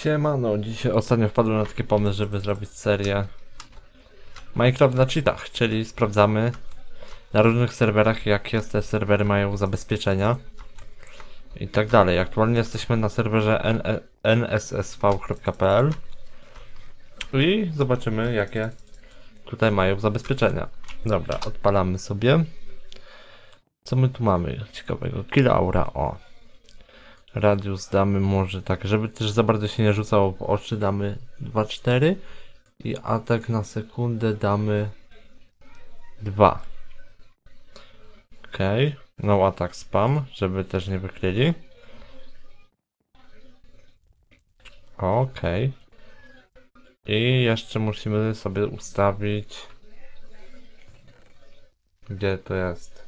Siemano, dzisiaj ostatnio wpadłem na taki pomysł, żeby zrobić serię Minecraft na cheatach, czyli sprawdzamy na różnych serwerach, jakie te serwery mają zabezpieczenia i tak dalej. Aktualnie jesteśmy na serwerze nssv.pl i zobaczymy, jakie tutaj mają zabezpieczenia. Dobra, odpalamy sobie. Co my tu mamy ciekawego? Kill Aura, o. Radius damy może tak, żeby też za bardzo się nie rzucało w oczy, damy 2,4 i atak na sekundę damy 2. Ok, no atak spam, żeby też nie wykryli. Ok. I jeszcze musimy sobie ustawić, gdzie to jest.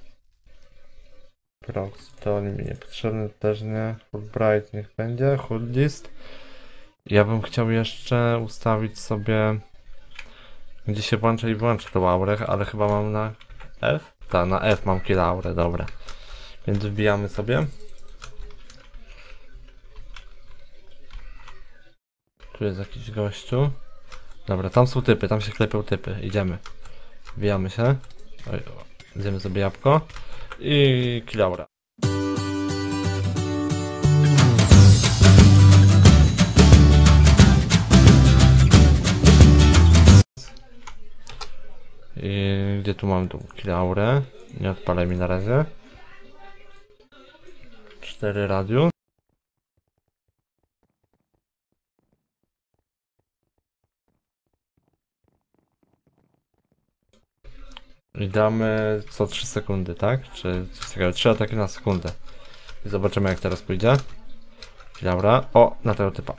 To mi niepotrzebny, też nie. Full bright niech będzie, hood list. Ja bym chciał jeszcze ustawić sobie, gdzie się włącza i wyłącza tą aurę, ale chyba mam na F? Tak, na F mam kill aurę, dobra. Więc wbijamy sobie. Tu jest jakiś gościu. Dobra, tam są typy, tam się klepią typy, idziemy. Wbijamy się. Oj, zjemy sobie jabłko. I kill aura. I gdzie tu mam tą kill aurę? Nie odpalaj mi na razie. 4 radius. I damy co 3 sekundy, tak? Czy coś takiego? 3 ataki na sekundę. I zobaczymy, jak teraz pójdzie. Dobra. O, na tego typa.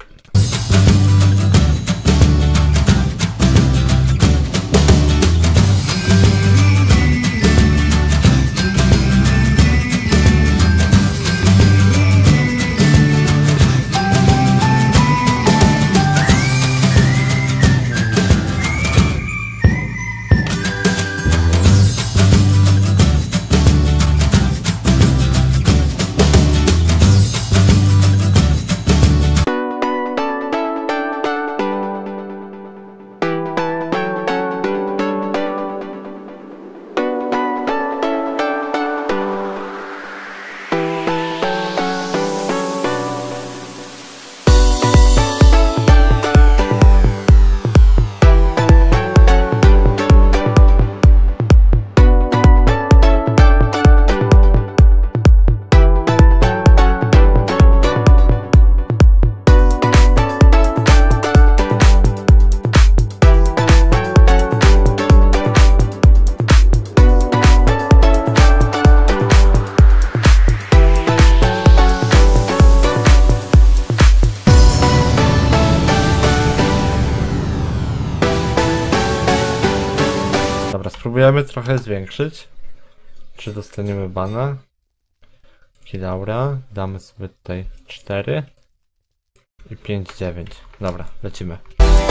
Dobra, spróbujemy trochę zwiększyć. Czy dostaniemy bana? Kill aura. Damy sobie tutaj 4 i 5, 9. Dobra, lecimy.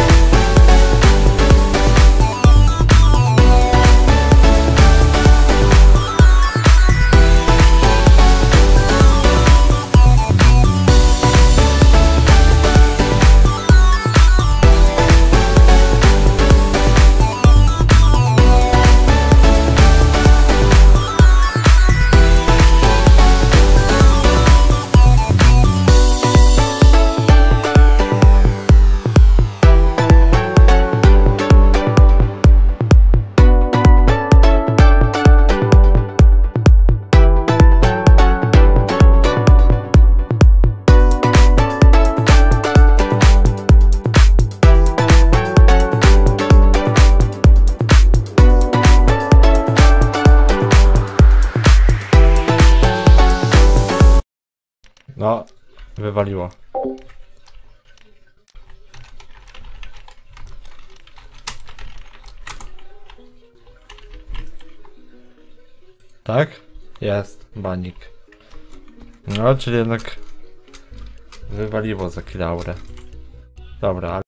No, wywaliło. Tak? Jest, banik. No, czyli jednak wywaliło za kill aurę. Dobra, ale